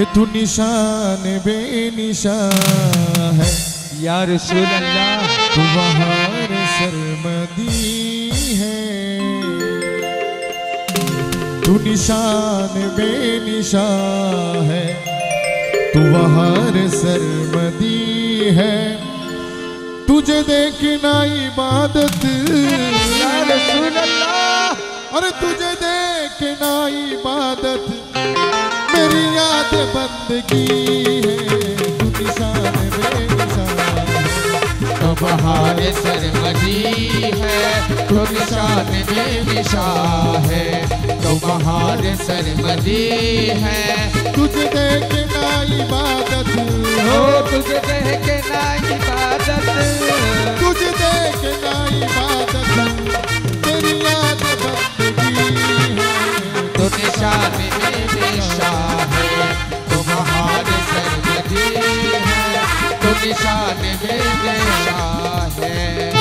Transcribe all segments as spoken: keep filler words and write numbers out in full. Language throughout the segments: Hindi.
कि तू निशान बेनिशान है या रसूल अल्लाह। तू बहार सरमदी है, तू निशान बेनिशान है, तू बहार सरमदी है। तुझे देखना इबादत या रसूल अल्लाह। और तुझे देखना इबादत मेरी याद बंदगी है। तू निशान बेनिशान तो बहार सरमदी है, तो निशान बेनिशान है, तो बहार सरमदी है। तुझे देखना इबादत हो, तुझे देखना इबादत, तुझे देखना इबादत मेरी याद बंदगी है। तो निशान बेनिशान है, तो बहार सरमदी है, तो निशान बेनिशान है।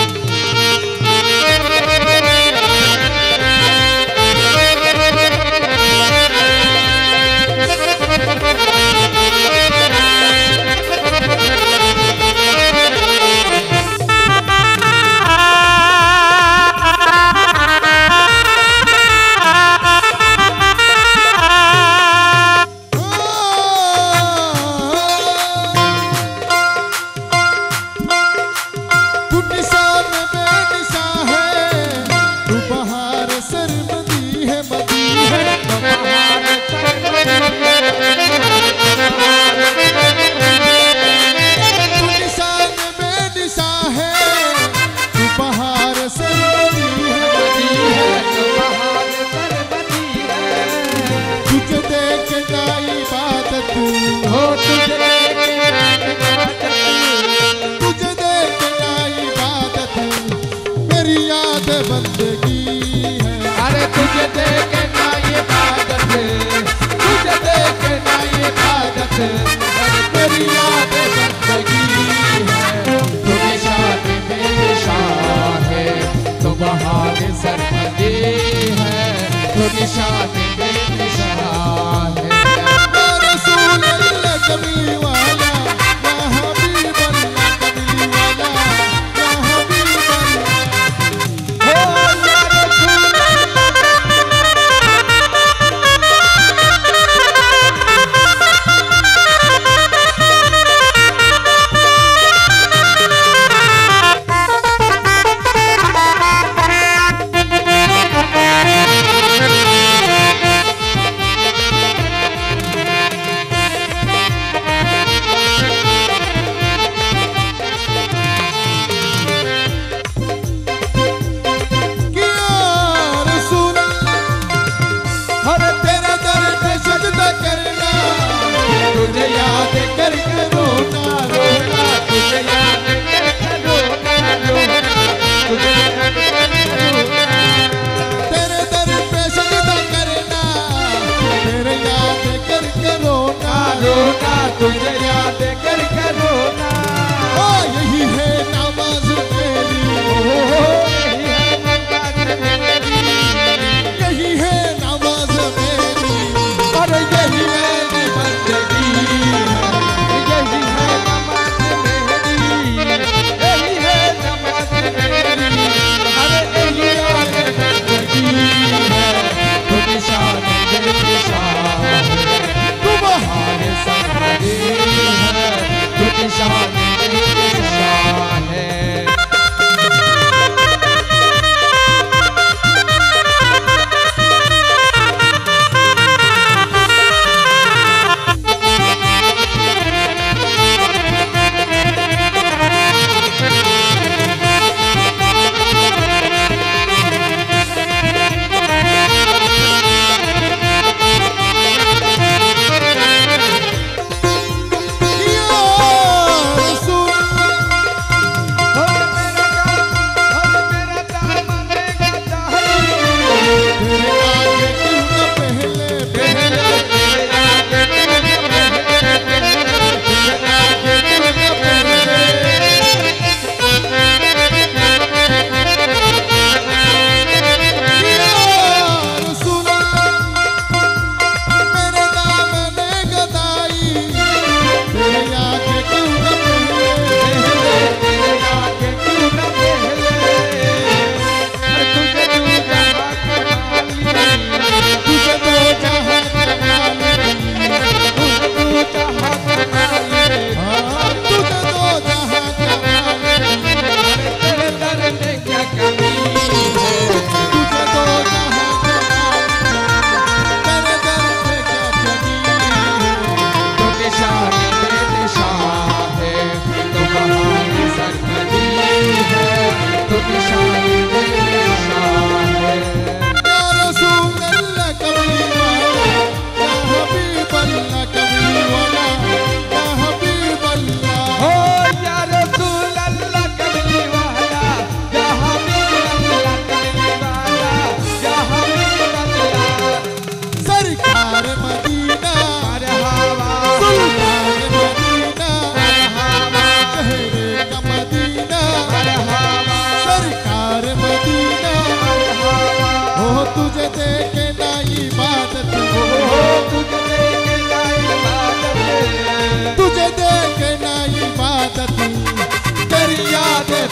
बंदगी है। अरे तुझे देखना इबादत, तुझे देखना इबादत, अरे तेरी याद बंदगी है। तू निशान बेनिशान है, तो बहार सरमदी है, तो निशान बेनिशान है। या रसूल अल्लाह कमली वाला, या हबीब अल्लाह कमली वाला, या हबीब अल्लाह।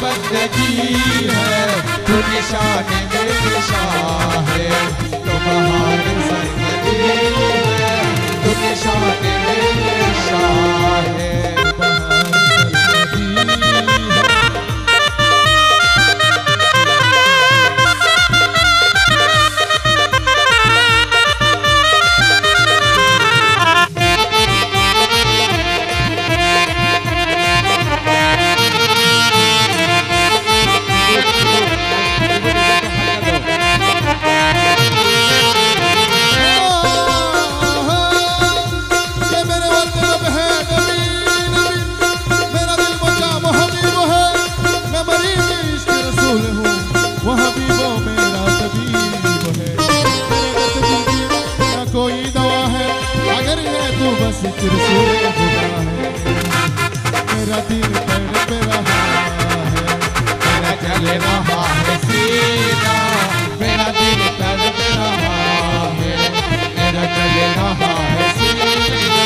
बंदगी है, तू निशान में शाह है, तो बहार सरमदी है, तू निशान में शाह है। मेरा दिल तड़प रहा है, मेरा जल रहा है सीना, मेरा दिल तड़प रहा है, मेरा जल रहा है सीना।